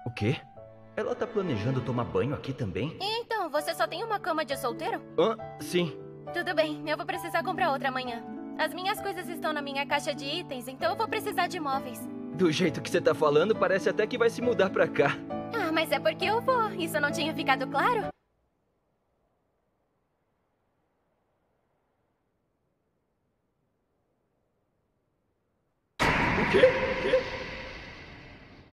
O quê? Ela tá planejando tomar banho aqui também? Então, você só tem uma cama de solteiro? Sim. Tudo bem, eu vou precisar comprar outra amanhã. As minhas coisas estão na minha caixa de itens, então eu vou precisar de móveis. Do jeito que você tá falando, parece até que vai se mudar pra cá. Ah, mas é porque eu vou. Isso não tinha ficado claro? O quê?